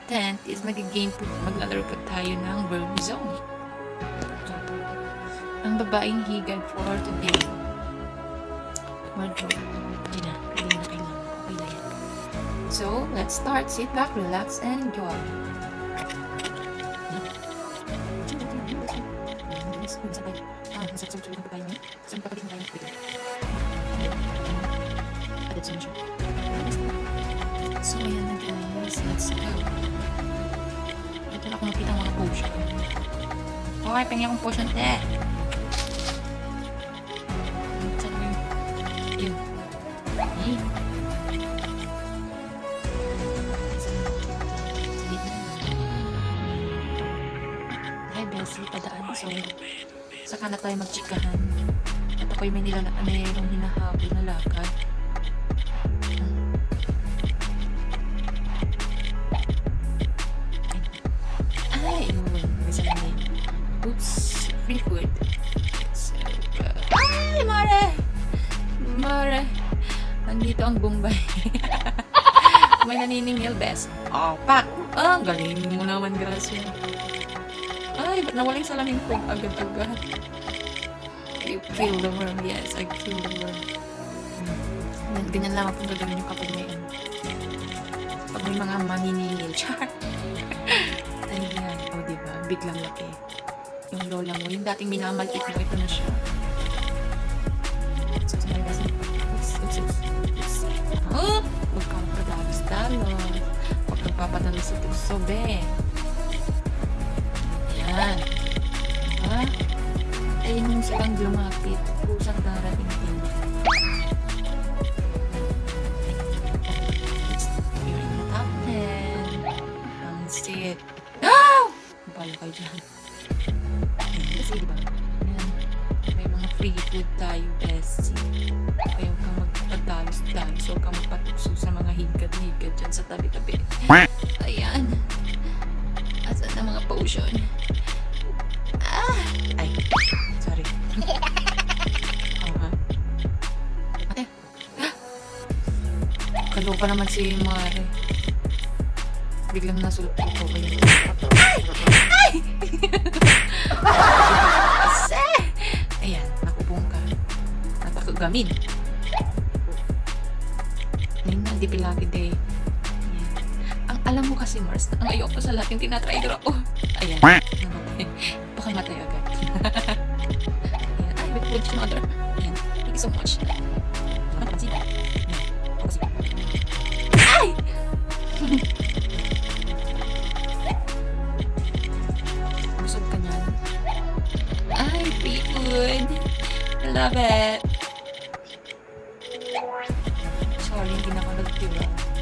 content is maglalaro po tayo ng World Zone. Ang babaeng higad for today. Wardrobe. Hindi na. Okay na yan. So, let's start. Sit back, relax, and enjoy. So, ayan na guys. Let's go. Ito na ako makita mga potion. Okay, pengen akong potion, te. Yun. Ay, Bessie, padaan. So, saka na tayo magchikahan. At ako'y mayroong hinahabol na lakad. Ay, yun. Kasi namin. Oops, free food. So, ay, Mare! Nandito ang Bombay. May naniningil, best. Oh, pak! Ang galing mo naman, Gracia. Ay, ba't nawalang salamin ko agad-agad? I kill the worm. Yes, I kill the worm. Ganyan lang akong gagawin yung kapag may pag may mga maniningil. Char! Ayan. O, diba? Biglang laki. Yung lola mo. Yung dating minamaliit mo, ito na siya. So, sorry kasi. Oops. Oh! Huwag kang padalos-dalos. Huwag kang papadalos sa tukso, be. Ayan. Ha? Ayun yung silang lumapit. Kusang darating din. You're in the top 10. Ang sit. No! Bala kayo dyan. Kasi diba? Ayan. May mga free food tayo, Bessie. Kaya huwag kang magpadalos-dalos. Huwag kang magpatukso sa mga higad-higad dyan sa tabi-tabi. Ayan. Asan na mga potion? Ay. Sorry. Ate. Kaloka naman si Mare. Biglang nasulot ko kayo. Ay! Ayan, nakupong ka. Natakagamid. Ngayon na, di pilagi day. Ayan. Ang alam mo kasi, Mars, ang ayoko sa lahat yung tinatraitor ako. Ayan. Baka matay agad. Ayan. Ay, with food mother. Ayan. Thank you so much. Ay! Busog ka niyan. Ay, free food. I love it. Sorry, hindi na ako nagtira.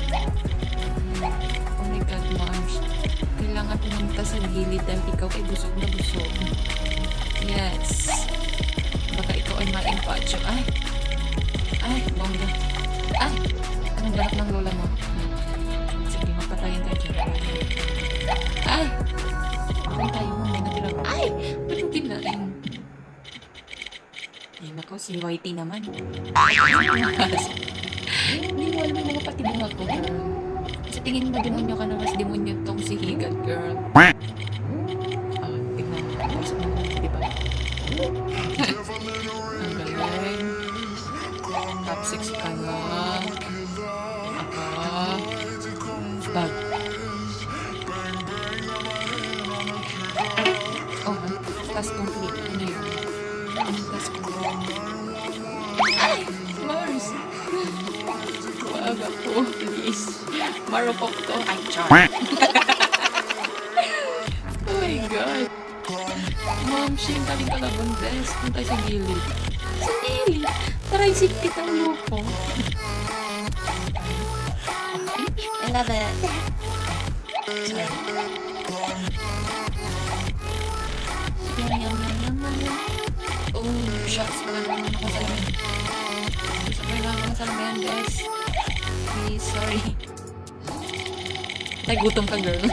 Oh my God, Mars. Kailangan pumunta sa gilid dahil ikaw ay busog na busog. Yes. Baka ikaw ay ma-empacho. Ay, bongga. Ay, anong galak ng lola mo? Sige, magpatayin tayo dyan. Ay! Ay, tayo mo, may natira. Ay! Ba't yung kinain? Ay, nako, si Whitey naman. Hindi mo alam yung mga patibong ako, girl. Sa tingin mo, demonyo ka na, mas demonyo tong si Higad, girl. Tingnan mo. Pasok mo, diba? Ang galing. Top 6 ka na. Bag. Oh, task complete. Ano yun? Task complete. Ay! Mars! Wag ako, please. Marupok to. Ay, char. Oh my God. Mom, shame kaming kalabundes. Kung tayo sa gilid. Sa gilid? Tara, isip kitang lupo. I love it. Sorry. Yum. Oh, shucks. Wala naman ako sa lamin. Kailangan ko sa lamin, guys. Please, sorry. Ay, gutom ka, girl.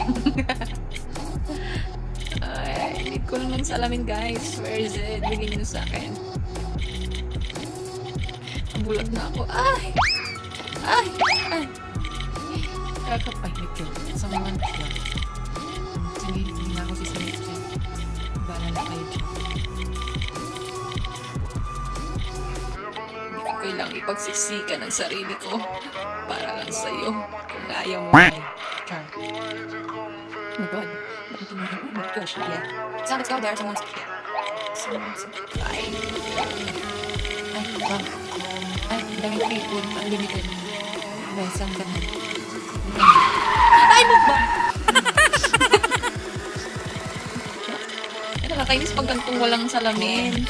Ay, hindi ko lang ng salamin, guys. Where is it? Bigyan nyo sa akin. Bulag na ako. Ay! Kakapay nito. Sa mga nito. Sige, hindi na ako sisamit dyan. Bala na kayo dyan. Hindi ko kailangang ipagsiksikan ang sarili ko para lang sa'yo kung ayaw mo ay. Char. Oh my God. Bakit tinahin mo? Bakit ko siya? Yeah. So, let's go there. Someone's... Ay. Ay, wow. Ay, daming free food. Unlimited. Guys, ang ganun. Ay, mukbang! Ay, nakakainis pag gantong walang salamin.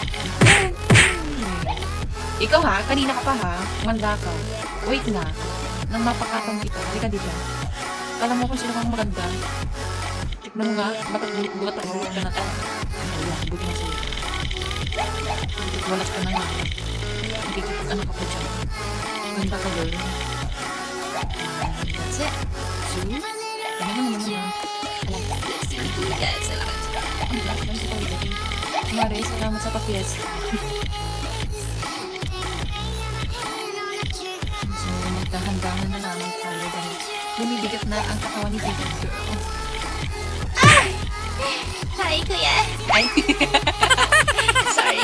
Ikaw ha, kanina ka pa ha. Manda ka. Wait na. Nang mapakatong kita. Halika dito. Kala mo kung sino kang maganda. Tignan mo nga. Bakit bulat ka na tayo? Wala, buti na sa'yo. Walas ka na nga. Hindi ko pag-anak ako dyan. Ganda ka girl. That's it. So, ano naman yan? Yes, salamat. Ang lakas lang sa pag-ibig. Mare, salamat sa pa-fiesta. So, magdahan-dahan na naman tayo dahil bumibigat na ang katawan ni Baby Girl. Ay! Hi, kuya! Hi! Sorry.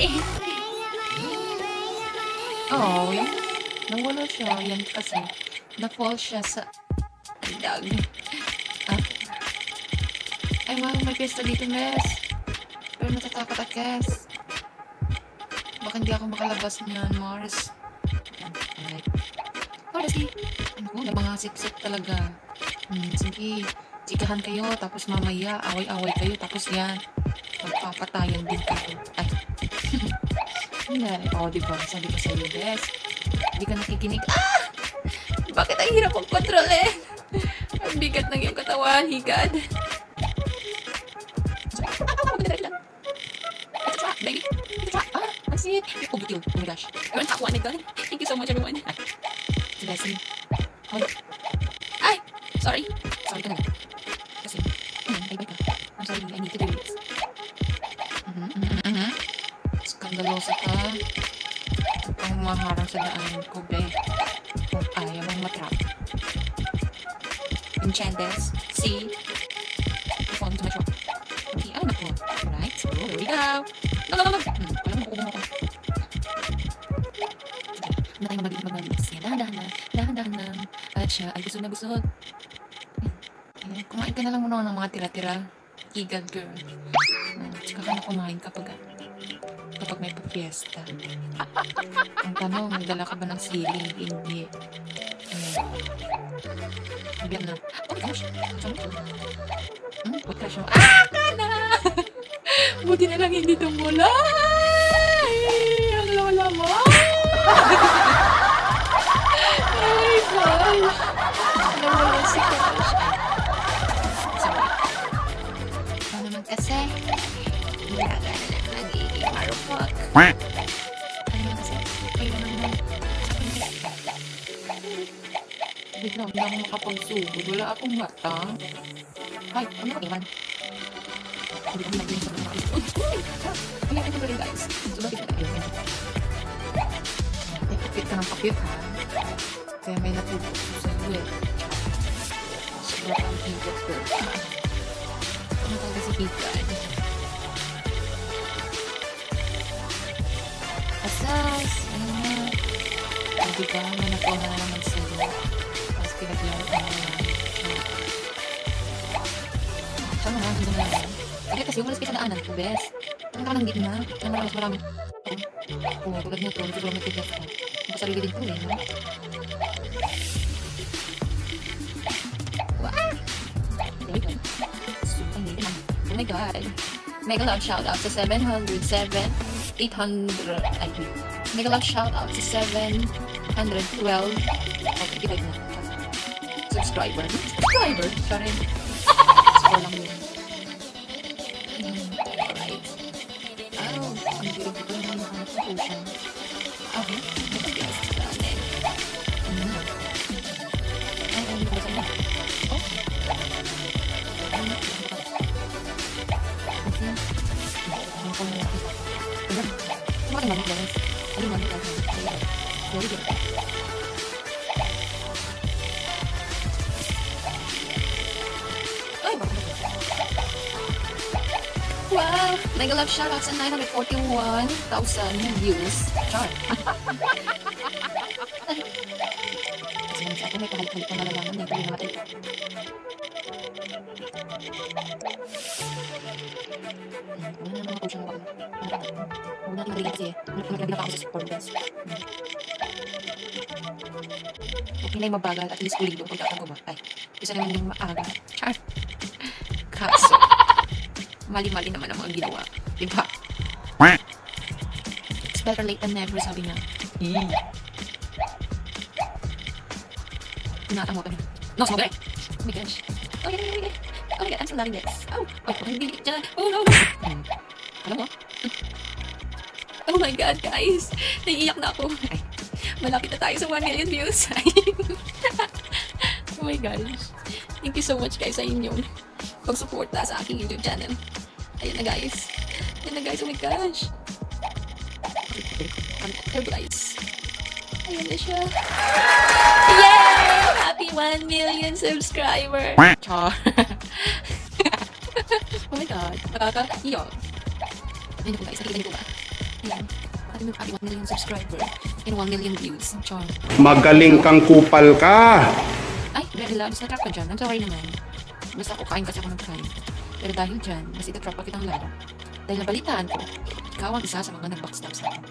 Oh, nawala siya. Yan kasi. Na-fall siya sa... dag. Ah. Ay, wow. May pesta dito, Mes. Pero natatakot at Kes. Baka hindi ako makalabas niyan, Mars. Alright. Honestly, ano ko, nabangasip-sip talaga. Sige. Chikahan kayo, tapos mamaya, away-away kayo, tapos yan. Magpapatayan din kayo. Ay. Hindi. Oo, diba? Sabi ko sa'yo, Bes. Hindi ka nakikinig. Ah! Bakit ang hirap ang kontrolin? Ang bigat ng iyong katawan, higad. Baby. Ah, I see it. Oh, good deal. Oh my gosh. You're on top one, my God. Thank you so much, everyone. Lesson. Oh. Ay! Sorry. Sorry ka na. Kasi, bye-bye ka. I'm sorry, I need to do this. Skandalosa ka. Huwag kang maharang sa daanan ko, be. Kung ayaw mong matrap. Enchantes. See? Fall into my trap. Okay, ay naku. Alright, so here we go. No. Alam mo, kukuha ko. Na tayo mag-ibig. Dahan-dahan lang. At siya ay busog na busog. Kumain ka na lang muna ng mga tira-tira. Higad, girl. Tsaka ka na kumain kapag may pa-fiesta. Ang tanong, nagdala ka ba ng siling? Hindi. Biyan na. Oh my gosh. What gosh? Ah! Kana! Buti na lang hindi tumulay! Ang lola mo! Ay, gosh! Nawala si Gosh. Sorry. Ano naman kasi? Nilaga na lang nagiging marupok. Ano naman kasi? Ay, naman. Biglang hindi ako makapagsugod. Wala akong mata. Ay, ano ka iwan? Hindi ko naging sa mga isip. Uy! Ito ba rin guys? So, bakit na tayo? Kapit ka ng kapit ha? Kaya may natuto sa iyo. Sobrang ang higit girl. Ano talaga si Higad? Asas! Ano na? Hindi ka, may nakuha na naman sila. Tapos pinaglaro ka na naman. Sama na, hindi na lang. Kaya kasi umalas kayo sa daanan ko, bes. Ano ka ng gitna? Ano na mas marami? Oo, tulad nito, sobrang matigas ka. Magpasarili din ko eh, no? Wow! There we go. Super neat. Oh my God. Mega love shout out to 800. Mega love shout out to 712. Okay, give it na. Subscriber. Sorry. Score lang yun. Alright. Oh, ang beautiful ko naman ang ocean. Okay. Yes, planet. Ay, hindi ko sa mga. Oh. Bakit naman guys? Ano naman guys? Very good. Mega love shoutouts and 941,000 views. Char. Kasi ako may kahalik-halik na nalalaman na ito yung natin. Wala na mga potion mo ako. Huwag natin balikin kasi naglabi na pa ako sa support. Okay na yung mabagal at least pulido pagkatago ba? Ay, isa naman yung maaga. Char. Kaso, mali-mali naman ang mga ginawa. Diba? It's better late than never, sabi niya. Tinatang mo ka na. No, sumabay! Oh my gosh. Oh my God. Oh my God, I'm so loving this. Oh, hindi dyan. Oh no. Alam mo? Oh my God, guys. Naiiyak na ako. Ay, malapit na tayo sa 1 million views. Oh my gosh. Thank you so much guys sa inyong pag-suporta sa aking YouTube channel. Ayan na guys. Ayan na guys. Oh my gosh. Hello guys. Ayan na siya. Yay! Happy 1 million subscriber. Char. Oh my God. Nakaka-iyak. Ayan na po guys. Nakikita niyo po ba? Ayan. Happy 1 million subscriber and 1 million views. Char. Magaling kang kupal ka. Ay, very loves. Na-trap ka dyan. I'm sorry naman. Basta ako kain kasi ako nag-kain. Pero dahil dyan, mas itatrap pa kitang lalo. Dahil nabalitaan ko, ikaw ang isa sa mga nag-backstab sa akin.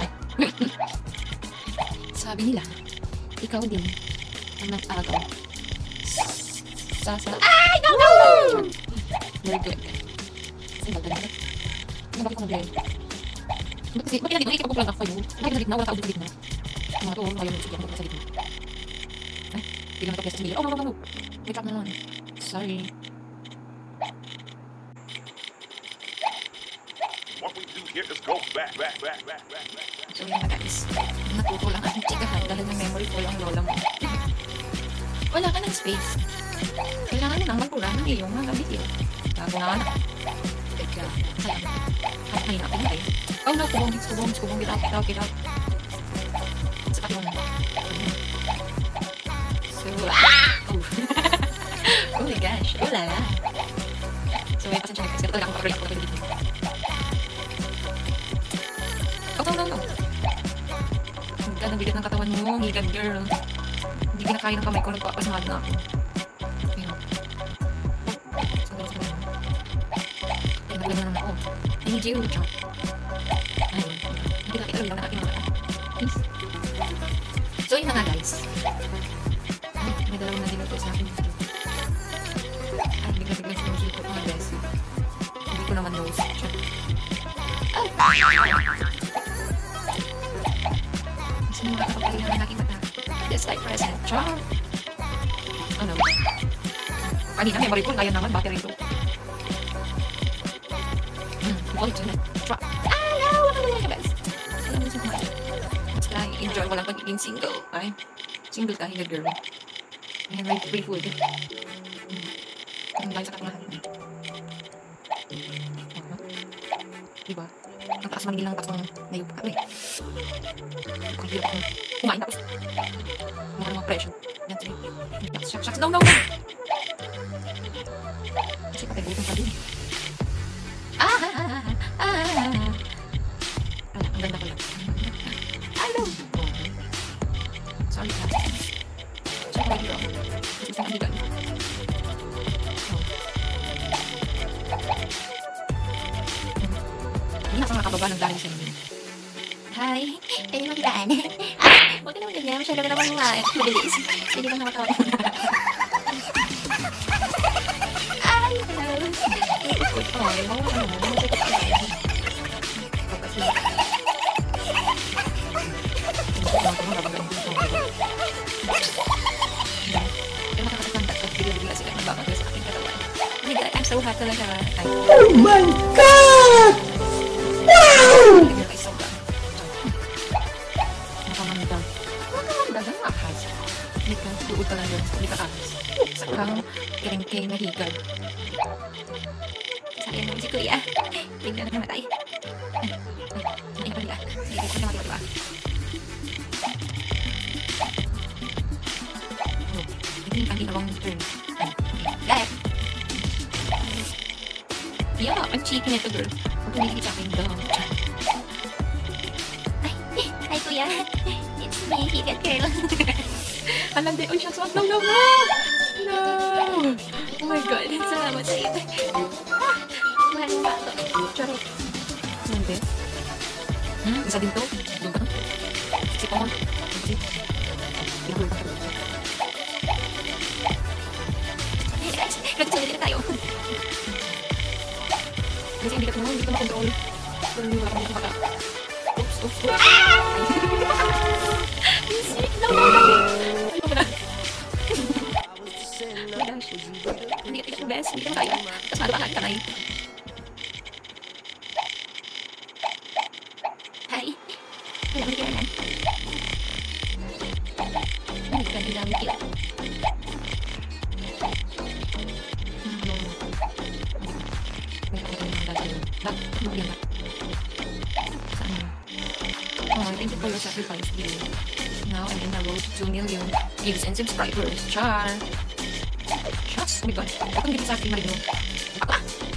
Sabi nila, ikaw din ang nag-agaw. Ay! No! Very good. Kasi bagay na. Ano bakit ko nag-gay? Bakit na dito? Nakikita ko lang ako yun. Bakit na gitna? Wala tao dito sa gitna. Mga to, ayaw mo sige ako sa gitna. Ay, hindi naman ito piyesta sa gilid. Oh, no. May trap na naman. Sorry. What we do here is go back. So yun na guys. Natuto lang ang chikahan dahil na memory full ang lola mo. Wala ka ng space. Kailangan mo nang magpura ng iyong mga video. Bago na anak. Teka. Sayang. At kanina ako na eh. Oh no, kubong. Get out. Sa pati mo na. So, oh my gosh. Wala. So may pasensya na kasi talaga akong papalit ko na dito. Oh no. Ang ganda bigat ng katawan mo, higad girl. Hindi kinakaya ng kamay ko, nagpapasmad na ako. Okay na. Ay, nagulong na naman ako. I need you, Chop. Ay, hindi nakita lang na aking mga mata. Please. So yun na nga guys. Ay, may dalawang naliluto sa akin. Ay, bigla-bigla sa music ko, mga best. Hindi ko naman nose. Chop. Gusto mo nakakapagpalingan ng aking mata. Just like present. Char! Ano? Kanina, memory ko. Kaya naman, battery ito. Ulit yun. Char! Ah, no! Wala ka na guys. Alam mo siya kumain. Basta enjoy mo lang pagiging single. Ay, single ka, higa girl. Ayan, like free food. Ang dahil sa katulahan. Diba? Ang taas manigil ng taas ng nayup ka. Ay. Ang hirap akong kumain tapos mga pressure. Yan, sige. Shucks. No. Kasi patay gutom pa din. Ang ganda ko lang. Hello! Sorry ka. Check my hero. Kasi gusto ng higan. Hindi na ako nakababa ng dahil sa inyo. Hi! Pwede mo kitaan. Huwag ka naman ganyan. Masyado ka naman mabilis. Pwede bang nakatawa? Ay! Hello! Ikot ko. Ay, mawala mo. I'm so hot talaga. Oh my God! Wow! Nakamandag. Ang ahas. Hindi ka tuod pa lang yun. Hindi ka ahas. Sakang kiring-kiring na higad. Sayang naman si Kuya. Bigla na namatay. Ay pa nila. Sige, ko na matiwa. Hindi ang ginawang turn. Guys! Yeah, ang cheeky nito girl. Huwag tumigil sa akin daw. Hi, kuya. It's me, Higat Girl. Alam din, oh shucks, wag no. Oh my God, Salamat sa iyo. Mahal mo ba ako? charot. Hindi. Isa din to. Doon ka na. Sip ako. Sip. Pinahul ka. Hey guys, nagsasalita tayo. Kasi hindi ka makontrol. Pero hindi wala kang baka. Oops. No. Ano ba na? Oh my gosh. Hindi ka yung best. Hindi ka tayo. Tapos malo ka kamay. Hi. Hello, Karen. Hindi ka ginamit yun. Thank you for your sacrifice, dear. Now I'm in the road to 2 million views and subscribers. Char! Shucks! Oh my God. Huwag kang gilid sa akin, Marino. Ako!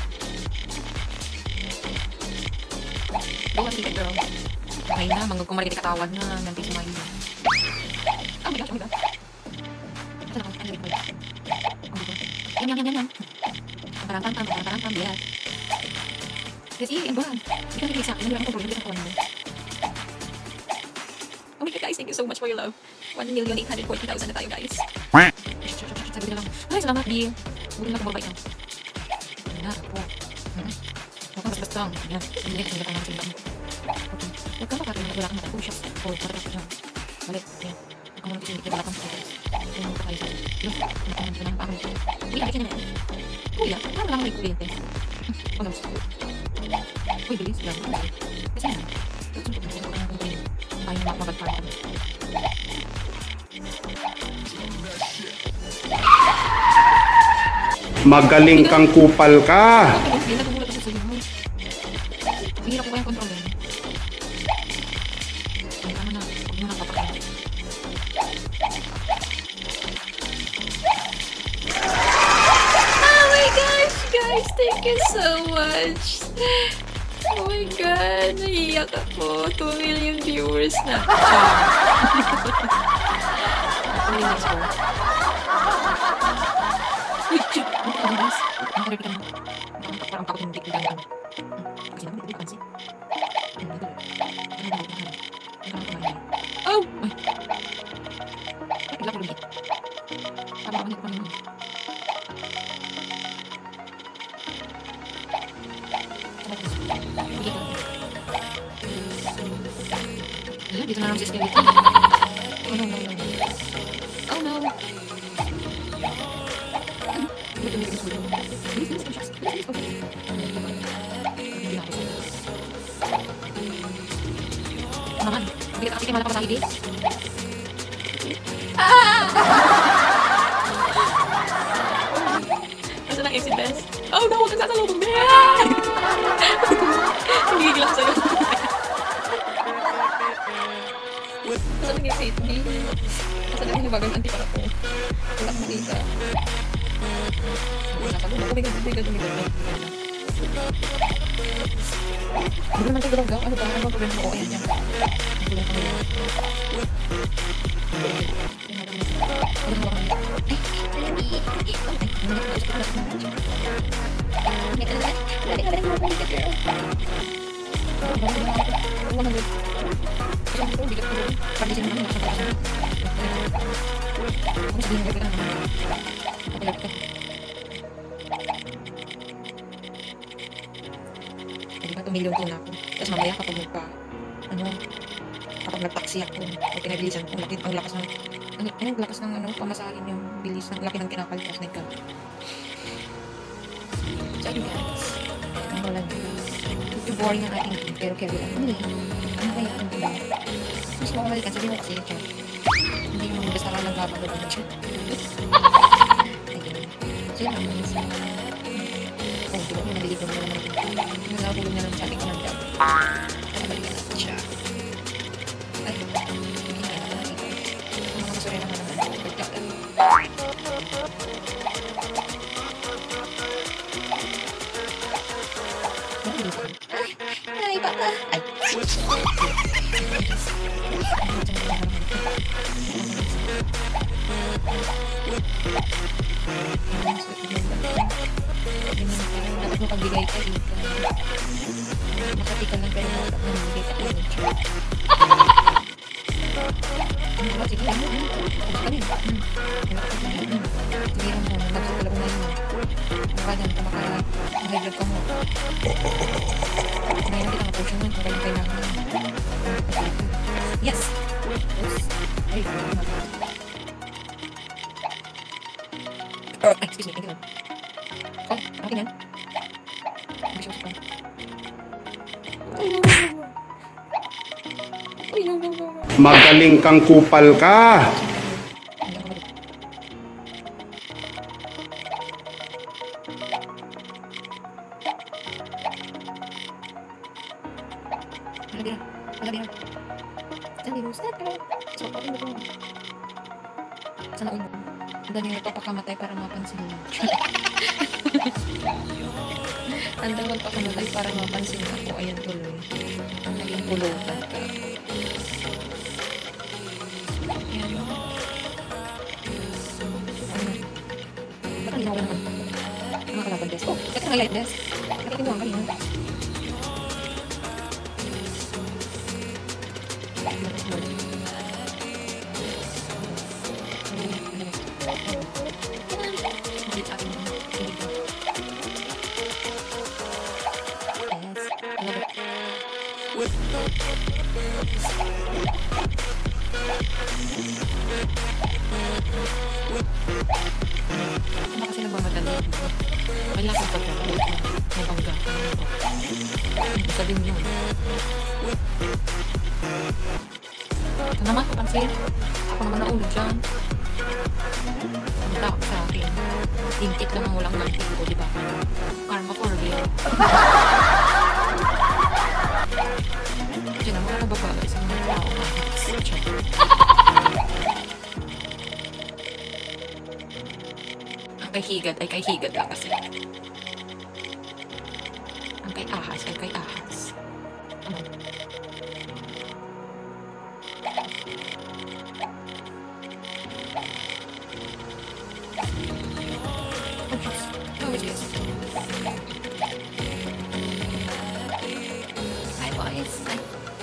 Go on, Higat Girl. Okay na, manggag kong marikit katawad na. Nanti sa Marino. Oh my gosh, oh my God. Ito na ako, ang galing ko. Oh my God. Yan. Parang, yeah. Kasi, ang buwan. Hindi ka nagigil sa akin. Hindi ako kontrol. Hindi ka kawan mo. Oh my God, guys. Thank you so much for your love. 1,840,000 na tayo, guys. Sabi na lang. Ay, salamat, Bill. Buti na kumabay ka. Ayan na, ako. Huwag kang basta lang. Ayan. Hindi ka sinagatan ng sinagatan mo. Okay. Huwag kang makatulong na wala kang mata. Oh, shucks. Oh, matatak siya. Balik. Ayan. Huwag kang muna kasi hindi ka wala kang mata. Ayan, mata kayo sa akin. Yun. Nakaman ka ng pakay. Uy, abit ka na yan. Kuya, parang wala kang may kuryente. Oh, no. Uy, bilis. Yan. Kasi yan. Susunod ka na kung kayo. Ayaw na mapagpagpag. Magaling kang kupal ka. Hindi nagugulat kasi sa'yo. Mahirap ko kayang kontrolin. Ay, tama na. Huwag mo na papakain. Oh my gosh, guys. Thank you so much. Oh my God. Naiiyak ako. 2 million viewers na. Ano yung next ko? Uy, shit! Ano ka guys? Ano ka mo? Parang takot yung hindi ko gano'n. Kasi naman, hindi ko pansin. Oh! Ay! Ay, bigla ko lumit. Parang ako nito naman. Ayan, dito na lang si Skeleton. Oh no. Oh no! Naman, hindi ka kasi malapag sa hindi. Asa ng exit best? Oh no, huwag kang sasalubong, Ben! Hingigil ako sa'yo. Asa ng exit B? Asa ng hinibagang anti-para ko? Wala kang makita. Sasalubong. Oh my God, oh my God, oh my God. Hindi naman siya gulong-gaw. Ano ba? Ano ba problema mo? O, ayan yan. Gulong kami. Diba, 2 million din ako. Tapos mamaya kapag kapag nag-taxi ako, o pinabilisan ko, ang lakas ng, ang lakas ng pamasahin yung bilis, ang laki ng kinapaltas na ikaw. So, ayun guys, ang wala nyo. Medyo boring ang ating game, pero carry lang. Ano kaya ang game? Mas mamalikan, sabi mo kasi yung chat. Hindi naman basta ka lang gabagod ng chat. Ayun. So, yun lang guys. Oh, di ba may nabili ko naman ng nalabulong na ng chatting ko ng job. Kaya balikan natin siya. Ay, hindi na naman ito. Ang mga masuri naman naman. Pagkat lang. Ano may bata. Ay. Dapat mo pagbigay ka dito. Makati ka lang pero magbigay ka dito. Sige lang. Sige lang. Nagsukulap na yun. Makagan ka maka-hydrot ka mo. Ngayon kita ka-potion nun. Kung kailangan mo. Yes! Oops. Ay, excuse me. Thank you. Oh, okay yan. Hindi siya usap. Ay, no. Magaling kang kupal ka. Malabira. Dali mo, set ka. So, pati mo ito. Sana umo. Ang dali magpapakamatay para mapansin mo. Ang dali magpapakamatay para mapansin ako. Ayan tuloy. Ang naging pulutan ka. Ayan. Ba't ang ginawa naman? Mga kalaban desk. Oh, that's my light desk. Nakikinuha ka yun. Baka kasi nagmamadali. May lakad pa siya. May bangga. Isa din yun. Ito naman, kapansin. Ako naman naulog dyan. Ang tao sa akin. Tintik lang ang walang nantik ko, diba? Karma for real. Diyan naman na nababagay sa mga tao. Ang kay higat ay kay higat lang kasi. Ang kay ahas ay kay ahas. Ano? Oh, Diyos. Hi, boys. Hi.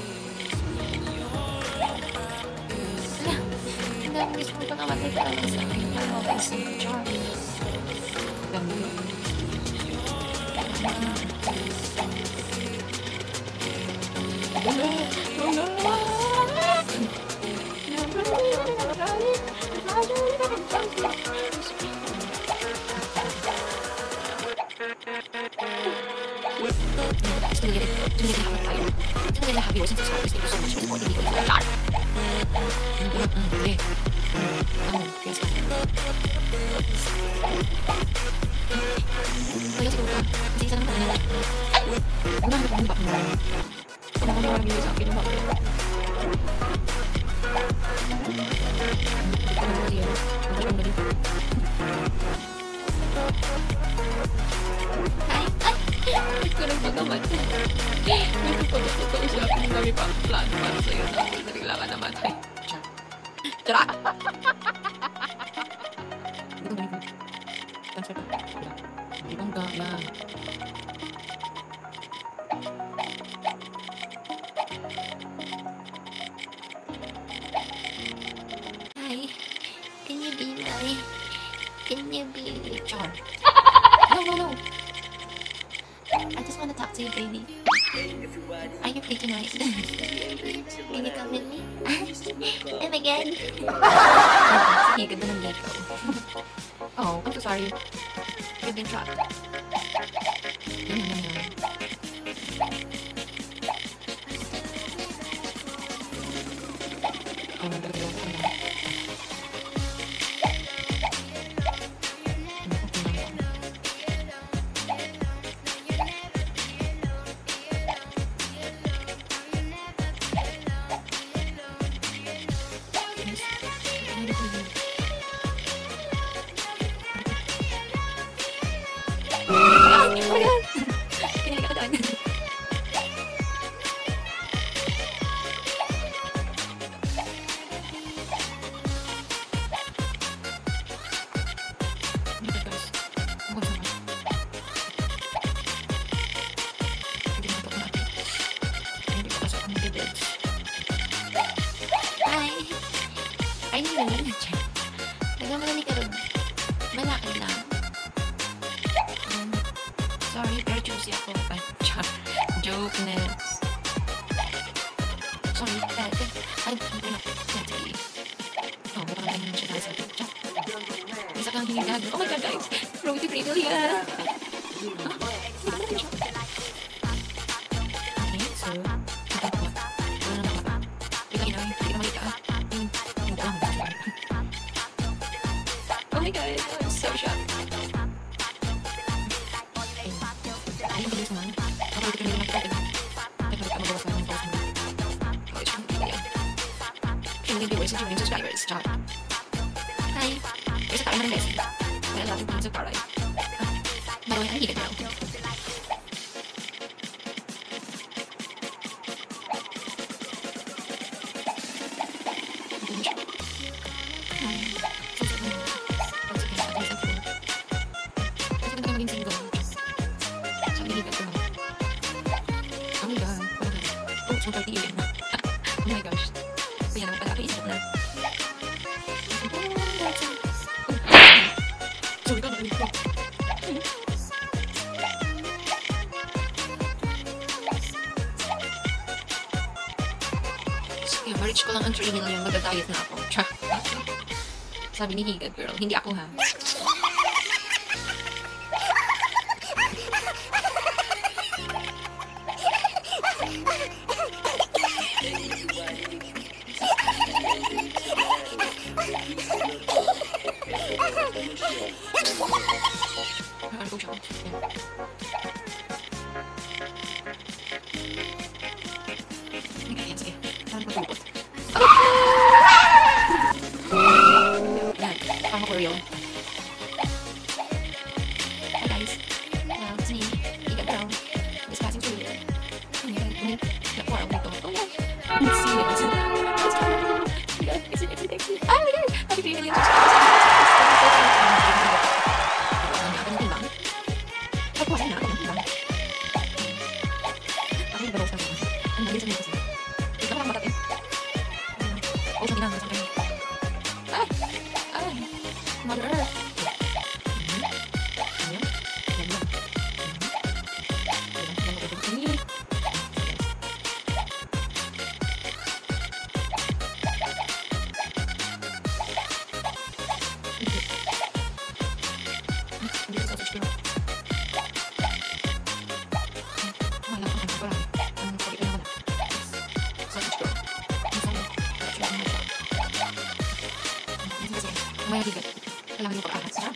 Ala, ang dami gusto mo pagkamatay ka lang sa akin. Ano ako sa char? Dami yun. Kami pang plano para sa'yo na kailangan na matay. Tara! Dito ganito. Transfer pa. Ibang gaya. Hi. Can you be my... Can you be... Char. No. I just wanna talk to you, baby. Are you free tonight? Can you come with me? Oh my god. Sige, ganda ng date ko. Oh, I'm so sorry. You've been trapped. Oh my god! Sorry, Dad. Ay, hindi na. Dad, sige. Oh, mukhang tayo naman siya dahil sa picture. Isa kang hinigad. Oh my God, guys. Roti Pringles yan. Okay, so, ito po. Wala na mga. Hindi ka malika. Yung dalang. Oh my God, I'm so shocked. Ay, hindi naman. Ako hindi ka nila magkakain. Ay, hindi ka magawas na ng post mo. Oh, it's really good. Hindi viewers and subscribers. Ciao. Hi. Isa tayo ng lesson. Kaya lagi po sa paray. Maroon ang higit now. Oh my gosh. Kaya naman pala kaisip na. Sorry ka, nakalimit ko. Sige, ma-reach ko lang ang 3 million, magda-diet na ako. Tsa. Sabi ni Higad girl, hindi ako ha. Ano ko siya? Yan. Sige. Parang patupot. Yan. Parang ko real. Hi guys. It's me. Ika Brown. Just passing through. Ayan. Nakuha ako dito. Oh yeah. Let's see. Let's see. Oh my God. Happy 3 million Mother Earth. Maya bigat. Kailangan mo pag-ahas, ha?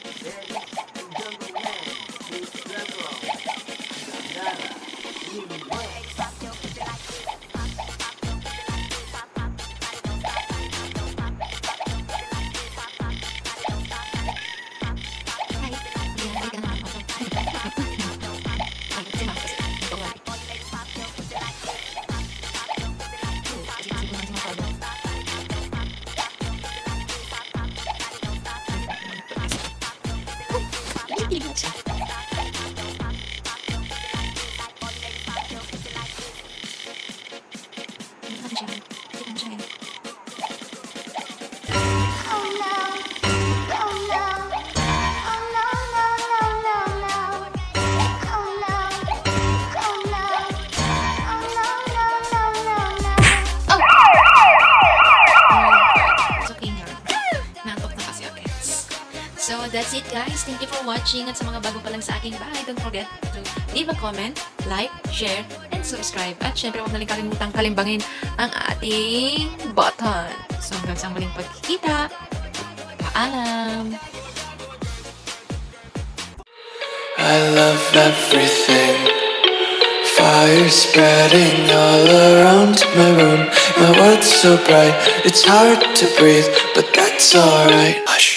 So that's it guys. Thank you for watching. At sa mga bago pa lang sa aking bahay, don't forget to leave a comment, like, share, and subscribe. At syempre huwag na rin kalimutang kalimbangin ang ating button. So hanggang sa muling pagkikita. Paalam! I love everything. Fire spreading all around my room. My world's so bright, it's hard to breathe, but that's alright. Hush.